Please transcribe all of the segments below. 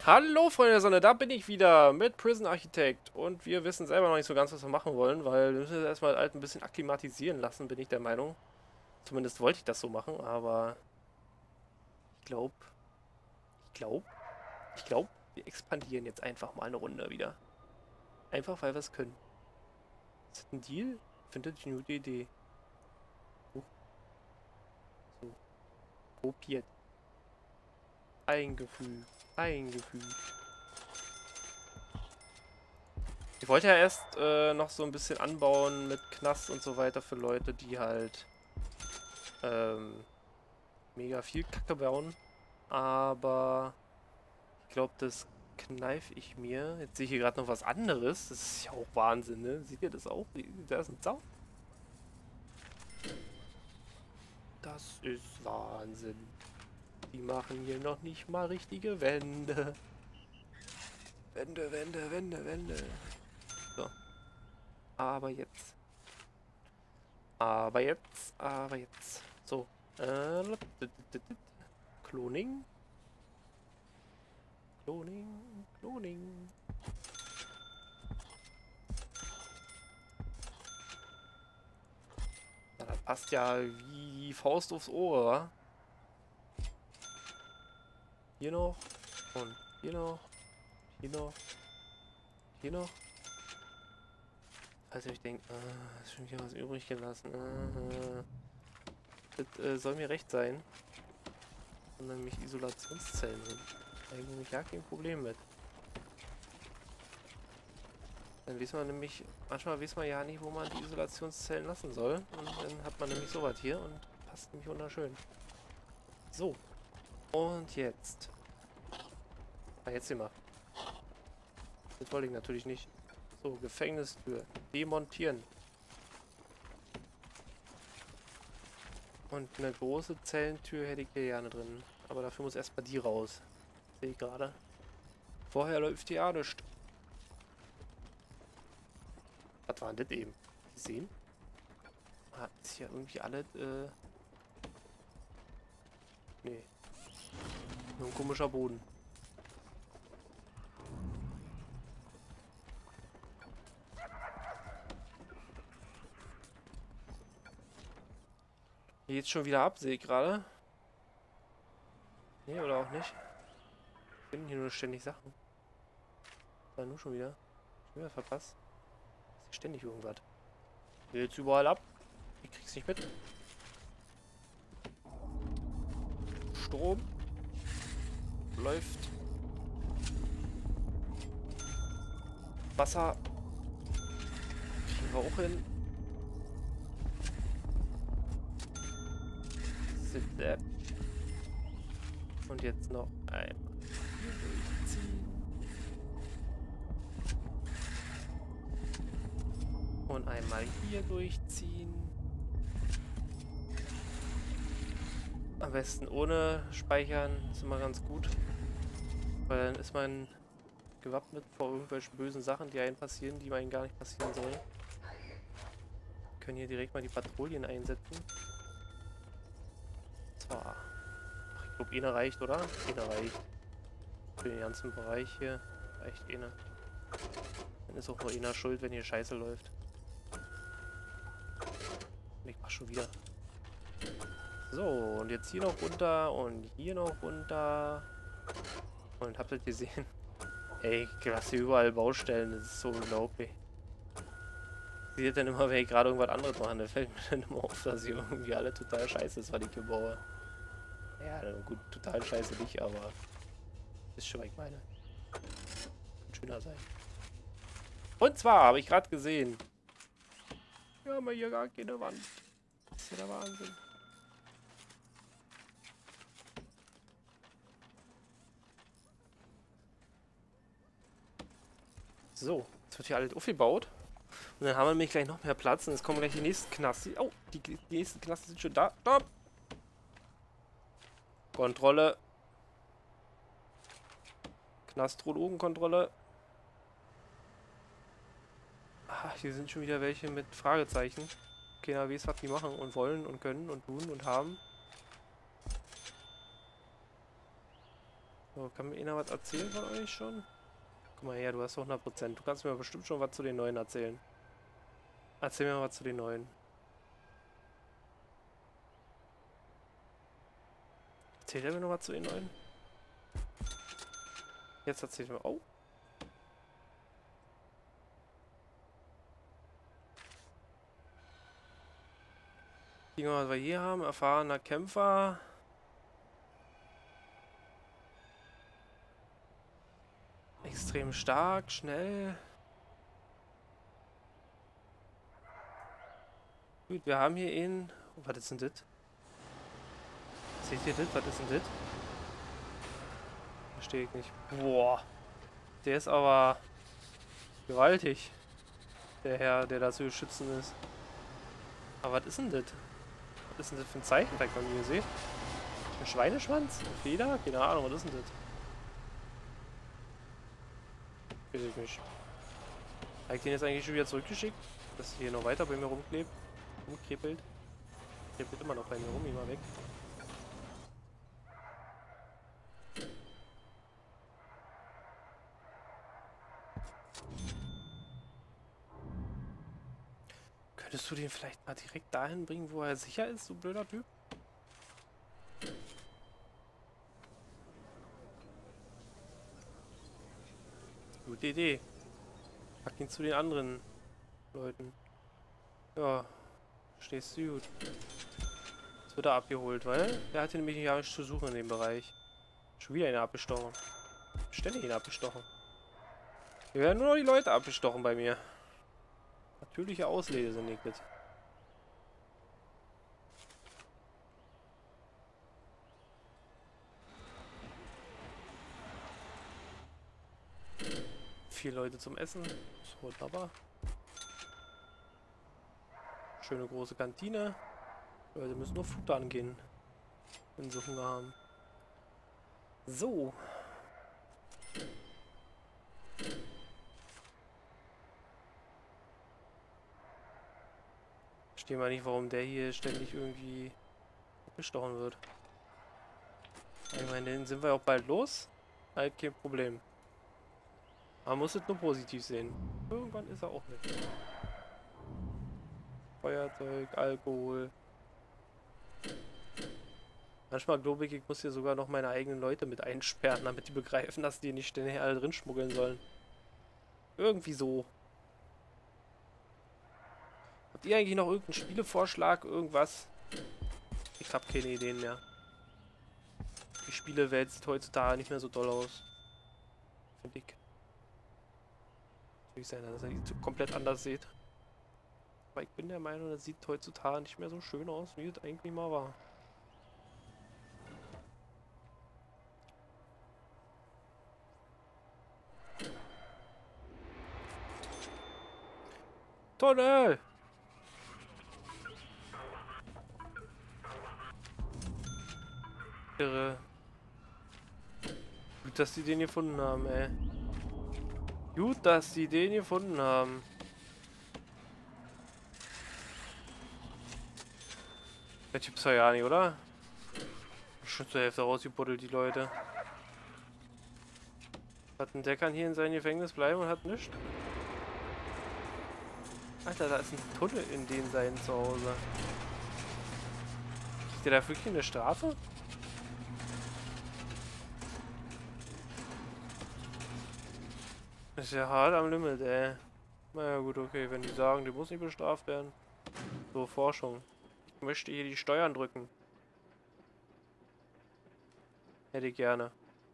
Hallo Freunde der Sonne, da bin ich wieder mit Prison Architect und wir wissen selber noch nicht so ganz, was wir machen wollen, weil wir müssen jetzt erstmal halt ein bisschen akklimatisieren lassen, bin ich der Meinung. Zumindest wollte ich das so machen, aber ich glaube, ich glaube, ich glaube, wir expandieren jetzt einfach mal eine Runde wieder. Einfach, weil wir es können. Ist das ein Deal? Ich finde das eine gute Idee. Huch, so, kopiert. Eingefügt. Eingefügt. Ich wollte ja erst noch so ein bisschen anbauen mit Knast und so weiter für Leute, die halt ähm, mega viel Kacke bauen. Aber ich glaube, das kneife ich mir. Jetzt sehe ich hier gerade noch was anderes. Das ist ja auch Wahnsinn, ne? Seht ihr das auch? Da ist ein Zaun. Das ist Wahnsinn. Die machen hier noch nicht mal richtige Wände. Wände, Wände, Wände, Wände. So. Aber jetzt. Aber jetzt. Aber jetzt. So. Cloning. Cloning. Cloning. Na, das passt ja wie die Faust aufs Ohr, wa? Hier noch. Und hier noch. Hier noch. Hier noch. Also ich denke, ist schon hier was übrig gelassen. Das soll mir recht sein. Und dann nämlich Isolationszellen sind. Eigentlich ja kein Problem mit. Dann weiß man nämlich, manchmal weiß man ja nicht, wo man die Isolationszellen lassen soll. Und dann hat man nämlich sowas hier und passt nämlich wunderschön. So. Und jetzt. Ah, jetzt hier mal. Das wollte ich natürlich nicht. So, Gefängnistür. Demontieren. Und eine große Zellentür hätte ich hier gerne drin. Aber dafür muss erstmal die raus. Sehe ich gerade. Vorher läuft die ja nicht. Was war denn das eben? Sie sehen? Ah, ist hier irgendwie alle, nee. Nur ein komischer Boden. Hier geht's schon wieder ab, sehe ich gerade. Nee, oder auch nicht. Ich finde hier nur ständig Sachen. War nur schon wieder. Schon wieder verpasst. Ist hier ständig irgendwas. Hier geht's überall ab. Ich krieg's nicht mit. Strom. Läuft. Wasser. Kriegen wir auch hin. Zip. Und jetzt noch einmal hier durchziehen. Und einmal hier durchziehen. Am besten ohne Speichern. Ist immer ganz gut. Weil dann ist man gewappnet vor irgendwelchen bösen Sachen, die einem passieren, die einem gar nicht passieren sollen. Wir können hier direkt mal die Patrouillen einsetzen. Zwar. Ach, ich glaube, eine reicht, oder? Eine reicht. Für den ganzen Bereich hier reicht eine. Dann ist auch nur einer schuld, wenn hier Scheiße läuft. Und ich mach schon wieder. So, und jetzt hier noch runter und hier noch runter. Und habt ihr gesehen? Ey, was hier überall Baustellen, das ist so unglaublich. Sieht dann immer, wenn ich gerade irgendwas anderes mache, da fällt mir dann immer auf, dass hier irgendwie alle total scheiße ist, was ich hier baue. Ja, gut, total scheiße nicht, aber ist schon, was ich meine. Kann schöner sein. Und zwar habe ich gerade gesehen. Wir haben hier gar keine Wand. Das ist ja der Wahnsinn. So, jetzt wird hier alles aufgebaut. Und dann haben wir nämlich gleich noch mehr Platz. Und jetzt kommen gleich die nächsten Knasten. Oh, die nächsten Knasten sind schon da. Stopp! Kontrolle. Knastrologenkontrolle. Ah, hier sind schon wieder welche mit Fragezeichen. Keiner weiß, was die machen und wollen und können und tun und haben. So, kann mir einer was erzählen von euch schon? Guck mal her, du hast 100%. Du kannst mir bestimmt schon was zu den Neuen erzählen. Erzähl mir mal was zu den Neuen. Erzählt er mir noch was zu den Neuen? Jetzt erzählt mir... Oh! Gucken wir mal, was wir hier haben. Erfahrener Kämpfer. Extrem stark, schnell. Gut, wir haben hier ihn. Oh, was ist denn das? Seht ihr das? Was ist denn das? Verstehe ich nicht. Boah. Der ist aber gewaltig. Der Herr, der da zu schützen ist. Aber was ist denn das? Was ist denn das für ein Zeichen, wenn man hier seht? Ein Schweineschwanz? Eine Feder? Keine Ahnung, was ist denn das? Weiß ich nicht. Habe ich den jetzt eigentlich schon wieder zurückgeschickt? Dass er hier noch weiter bei mir rumklebt? Rumkribbelt? Kribbelt immer noch bei mir rum, geh mal weg. Könntest du den vielleicht mal direkt dahin bringen, wo er sicher ist, du blöder Typ? Gute Idee. Pack ihn zu den anderen Leuten. Ja, stehst du gut. Jetzt wird er abgeholt, weil der hatte nämlich nicht alles zu suchen in dem Bereich. Schon wieder ihn abgestochen. Ständig ihn abgestochen. Hier werden nur noch die Leute abgestochen bei mir. Natürliche Auslese sind nicht mit. Vier Leute zum Essen. Ist wunderbar. Schöne große Kantine. Leute müssen nur Futter angehen, wenn sie Hunger haben. So. Verstehe mal nicht, warum der hier ständig irgendwie bestochen wird. Ich meine, den sind wir auch bald los. Halt kein Problem. Man muss es nur positiv sehen. Irgendwann ist er auch weg. Feuerzeug, Alkohol. Manchmal glaube ich, ich muss hier sogar noch meine eigenen Leute mit einsperren, damit die begreifen, dass die nicht ständig alle drin schmuggeln sollen. Irgendwie so. Habt ihr eigentlich noch irgendeinen Spielevorschlag? Irgendwas? Ich habe keine Ideen mehr. Die Spielewelt sieht heutzutage nicht mehr so doll aus. Finde ich. Natürlich sein, dass ihr die komplett anders seht. Aber ich bin der Meinung, das sieht heutzutage nicht mehr so schön aus, wie es eigentlich mal war. Tunnel! Irre. Gut, dass die den gefunden haben, ey. Gut, dass die den gefunden haben. Der Typ ist ja nicht, oder? Schon zur Hälfte rausgebuddelt, die Leute. Der kann hier in seinem Gefängnis bleiben und hat nichts. Alter, da ist ein Tunnel in den seinen Zuhause. Kriegt der da wirklich eine Strafe? Ist ja hart am Limit, ey. Naja gut, okay, wenn die sagen, die muss nicht bestraft werden. So, Forschung. Ich möchte hier die Steuern drücken. Hätte ich gerne.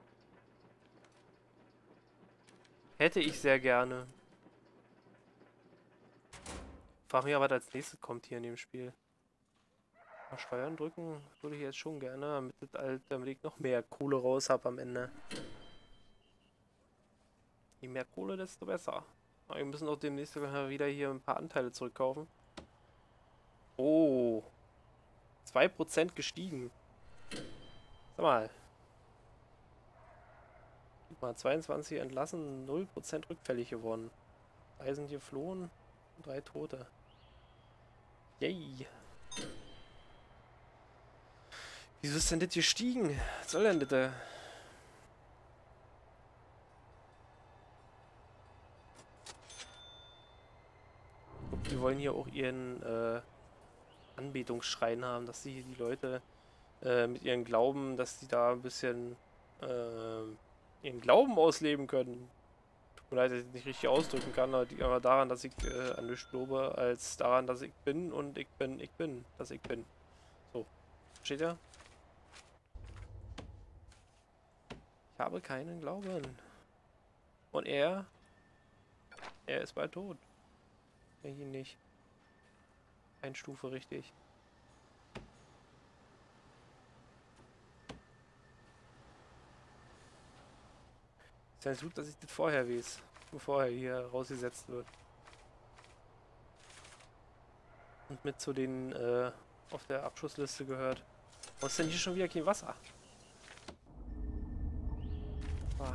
Hätte ich sehr gerne. Frag mich aber, was als nächstes kommt hier in dem Spiel. Mal Steuern drücken würde ich jetzt schon gerne, damit ich noch mehr Kohle raus habe am Ende. Je mehr Kohle, desto besser. Aber wir müssen auch demnächst wieder hier ein paar Anteile zurückkaufen. Oh. 2% gestiegen. Sag mal. Guck mal, 22 entlassen, 0% rückfällig geworden. 3 sind geflohen, 3 Tote. Yay. Wieso ist denn das gestiegen? Was soll denn das? Die wollen hier auch ihren Anbetungsschrein haben, dass sie die Leute mit ihrem Glauben, dass sie da ein bisschen ihren Glauben ausleben können. Tut mir leid, dass ich das nicht richtig ausdrücken kann, aber die aber daran, dass ich an nichts glaube, als daran, dass ich bin und ich bin, dass ich bin. So, steht ja? Ich habe keinen Glauben. Und er ist bald tot. Wenn ich ihn nicht. Einstufe richtig. Ist ja gut, dass ich das vorher weiß, bevor er hier rausgesetzt wird. Und mit zu den auf der Abschussliste gehört. Was ist denn hier schon wieder kein Wasser? Ah.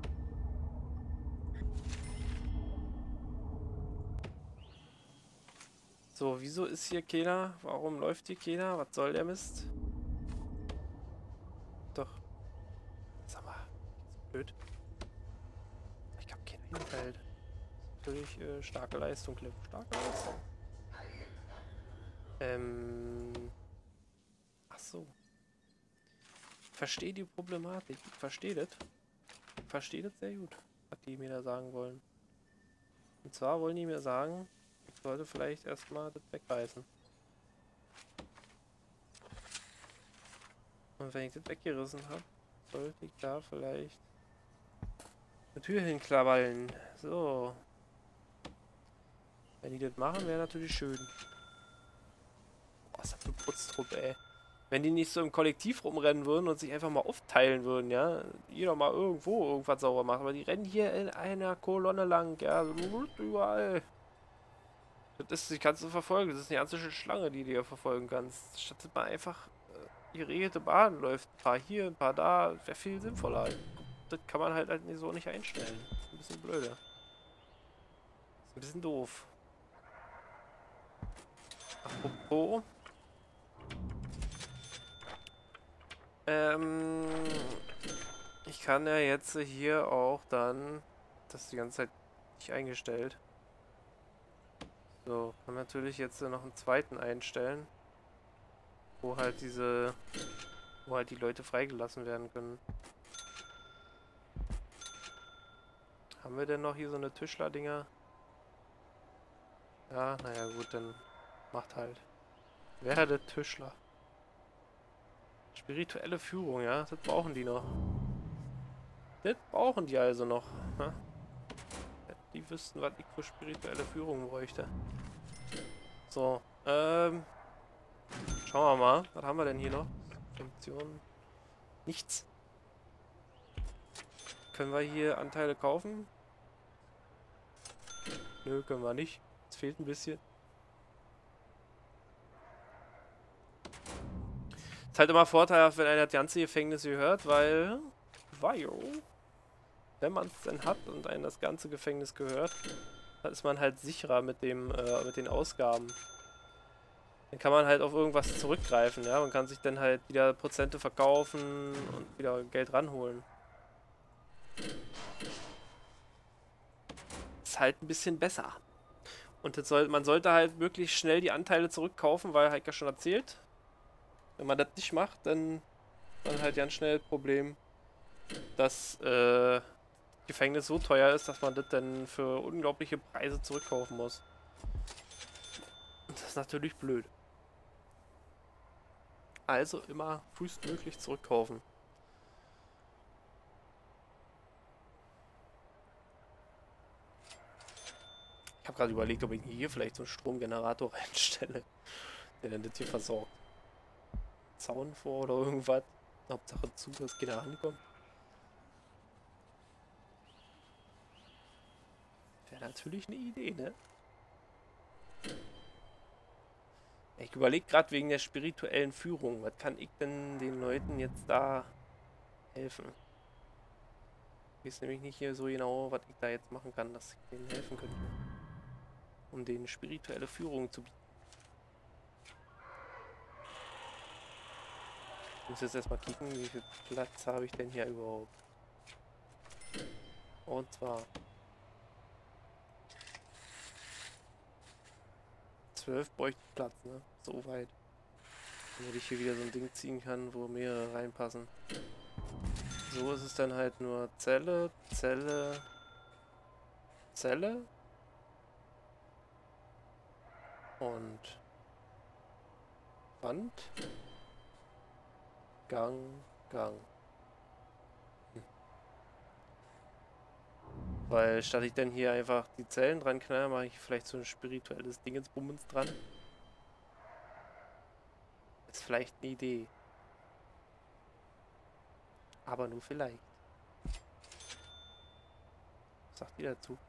So, wieso ist hier keiner? Warum läuft hier keiner? Was soll der Mist? Doch. Sag mal, ist blöd. Ich hab kein Einfeld. Natürlich starke Leistung, Cliff. Starke Leistung. Ach so. Verstehe die Problematik. Ich verstehe das. Ich verstehe das sehr gut, was die mir da sagen wollen. Und zwar wollen die mir sagen, ich sollte vielleicht erstmal das wegreißen. Und wenn ich das weggerissen habe, sollte ich da vielleicht eine Tür hinklabbeln. So. Wenn die das machen, wäre natürlich schön. Boah, ist das eine Putztruppe, ey. Wenn die nicht so im Kollektiv rumrennen würden und sich einfach mal aufteilen würden, ja. Jeder mal irgendwo irgendwas sauber macht. Aber die rennen hier in einer Kolonne lang, ja. Überall. Das ist, die kannst du verfolgen. Das ist eine ganze Schlange, die du hier verfolgen kannst. Statt dass man einfach die geregelte Bahn läuft. Ein paar hier, ein paar da. Wäre viel sinnvoller. Das kann man halt so nicht einstellen. Das ist ein bisschen blöde. Das ist ein bisschen doof. Apropos. Ich kann ja jetzt hier auch dann das die ganze Zeit nicht eingestellt. So, kann natürlich jetzt noch einen zweiten einstellen, wo halt wo halt die Leute freigelassen werden können. Haben wir denn noch hier so eine Tischler-Dinger? Ja, naja gut, dann macht halt. Werde Tischler. Spirituelle Führung, ja, das brauchen die noch. Das brauchen die also noch. Ne? Die wüssten, was ich für spirituelle Führung bräuchte. So, schauen wir mal. Was haben wir denn hier noch? Funktion. Nichts. Können wir hier Anteile kaufen? Nö, können wir nicht. Es fehlt ein bisschen. Ist halt immer vorteilhaft, wenn einer das ganze Gefängnis gehört, weil wenn man es denn hat und einem das ganze Gefängnis gehört, dann ist man halt sicherer mit den Ausgaben. Dann kann man halt auf irgendwas zurückgreifen, ja. Man kann sich dann halt wieder Prozente verkaufen und wieder Geld ranholen. Ist halt ein bisschen besser. Und man sollte halt möglichst schnell die Anteile zurückkaufen, weil Heike schon erzählt, wenn man das nicht macht, dann halt ganz schnell das Problem, dass Gefängnis so teuer ist, dass man das dann für unglaubliche Preise zurückkaufen muss. Und das ist natürlich blöd. Also immer frühestmöglich zurückkaufen. Ich habe gerade überlegt, ob ich hier vielleicht so einen Stromgenerator reinstelle, der dann das hier versorgt. Zaun vor oder irgendwas. Hauptsache zu, dass keiner ankommt. Wäre natürlich eine Idee, ne? Ich überlege gerade wegen der spirituellen Führung. Was kann ich denn den Leuten jetzt da helfen? Ich weiß nämlich nicht hier so genau, was ich da jetzt machen kann, dass ich denen helfen könnte. Um denen spirituelle Führung zu bieten. Ich muss jetzt erstmal kicken, wie viel Platz habe ich denn hier überhaupt. Und zwar 12 bräuchte ich Platz, ne? So weit. Damit ich hier wieder so ein Ding ziehen kann, wo mehrere reinpassen. So ist es dann halt nur Zelle, Zelle, Zelle. Und Wand. Gang, Gang. Weil statt ich dann hier einfach die Zellen dran knall, mache ich vielleicht so ein spirituelles Dingensbummens dran. Ist vielleicht eine Idee. Aber nur vielleicht. Was sagt ihr dazu?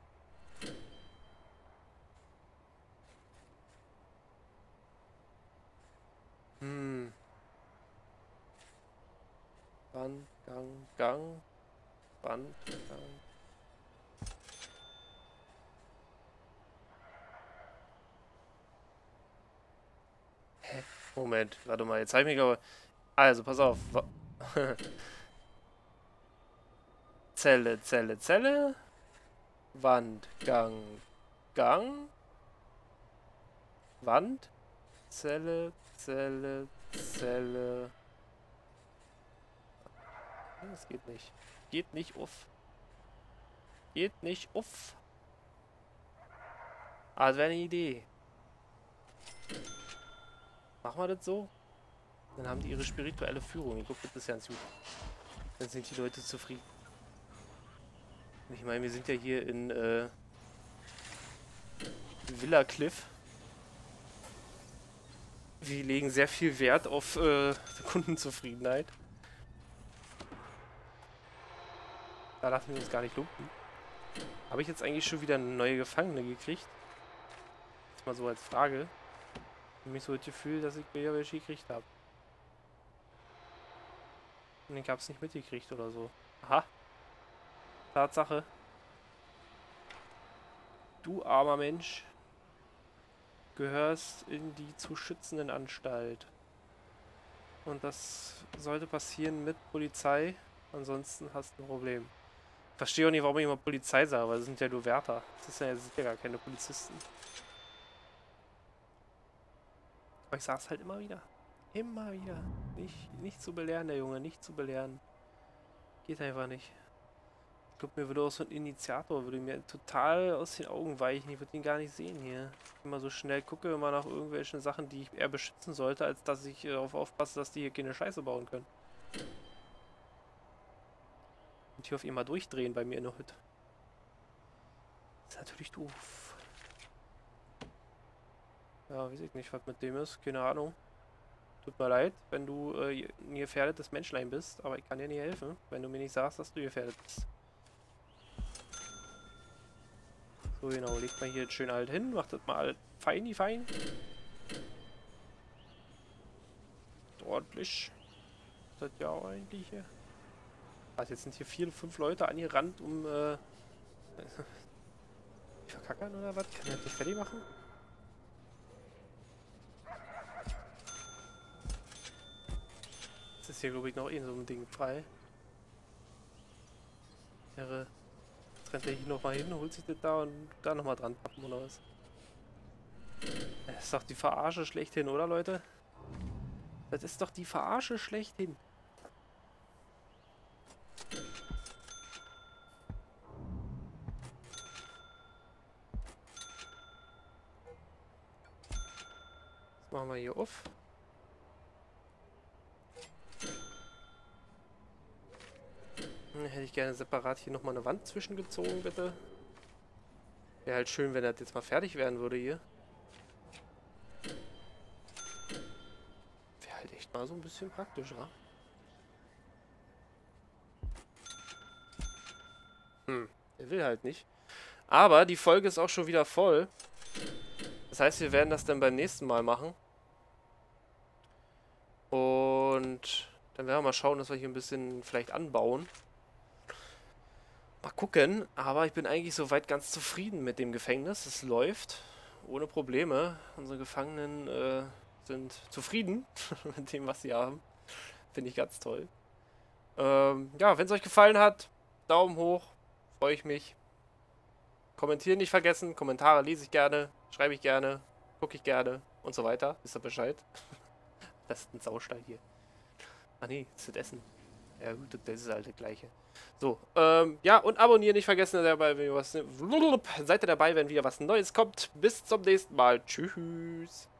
Wand, Gang, Gang. Wand, Gang. Hä? Moment, warte mal, jetzt habe ich mich aber... Also, pass auf. Zelle, Zelle, Zelle. Wand, Gang, Gang. Wand. Zelle, Zelle, Zelle. Das geht nicht. Geht nicht auf. Geht nicht auf. Ah, das wäre eine Idee. Machen wir das so? Dann haben die ihre spirituelle Führung. Ich glaube, das ist ganz gut. Dann sind die Leute zufrieden. Ich meine, wir sind ja hier in Villa Cliff. Wir legen sehr viel Wert auf Kundenzufriedenheit. Da lassen wir uns gar nicht lumpen. Habe ich jetzt eigentlich schon wieder eine neue Gefangene gekriegt? Jetzt mal so als Frage. Ich habe mich so das Gefühl, dass ich wieder welche gekriegt habe. Und ich habe es nicht mitgekriegt oder so. Aha. Tatsache. Du armer Mensch. Gehörst in die zu schützenden Anstalt. Und das sollte passieren mit Polizei. Ansonsten hast du ein Problem. Ich verstehe auch nicht, warum ich immer Polizei sage, weil das sind ja nur Wärter. Das sind ja gar keine Polizisten. Aber ich sage es halt immer wieder. Immer wieder. Nicht zu belehren, der Junge. Nicht zu belehren. Geht einfach nicht. Ich glaube, mir würde auch so ein Initiator, würde mir total aus den Augen weichen. Ich würde ihn gar nicht sehen hier. Ich immer so schnell gucke, immer nach irgendwelchen Sachen, die ich eher beschützen sollte, als dass ich darauf aufpasse, dass die hier keine Scheiße bauen können. Und hier auf ihn mal durchdrehen bei mir in der Hütte. Ist natürlich doof. Ja, weiß ich nicht, was mit dem ist. Keine Ahnung. Tut mir leid, wenn du ein gefährdetes Menschlein bist, aber ich kann dir nicht helfen, wenn du mir nicht sagst, dass du gefährdet bist. So genau, legt mal hier schön alt hin, macht das mal alt fein. Ordentlich. Das ja auch eigentlich hier. Also jetzt sind hier 4, 5 Leute angerannt, um die verkackern oder was? Kann ich das nicht fertig machen? Jetzt ist hier glaube ich noch so ein Ding frei. Jetzt rennt er hier nochmal hin, holt sich das da und da nochmal dran pappen oder was? Das ist doch die Verarsche schlechthin, oder Leute? Das ist doch die Verarsche schlechthin. Das machen wir hier auf. Hätte ich gerne separat hier nochmal eine Wand zwischengezogen, bitte. Wäre halt schön, wenn das jetzt mal fertig werden würde hier. Wäre halt echt mal so ein bisschen praktischer. Der will halt nicht. Aber die Folge ist auch schon wieder voll. Das heißt, wir werden das dann beim nächsten Mal machen. Und dann werden wir mal schauen, dass wir hier ein bisschen vielleicht anbauen. Mal gucken, aber ich bin eigentlich soweit ganz zufrieden mit dem Gefängnis. Es läuft ohne Probleme. Unsere Gefangenen sind zufrieden mit dem, was sie haben. Finde ich ganz toll. Ja, wenn es euch gefallen hat, Daumen hoch, freue ich mich. Kommentieren nicht vergessen, Kommentare lese ich gerne, schreibe ich gerne. Gucke ich gerne und so weiter. Wisst ihr Bescheid? Das ist ein Saustall hier. Ah nee, das ist das Essen. Ja gut, das ist halt das gleiche. So, ja, und abonnieren nicht vergessen, dabei, wenn ihr was, seid ihr dabei, wenn wieder was Neues kommt. Bis zum nächsten Mal. Tschüss.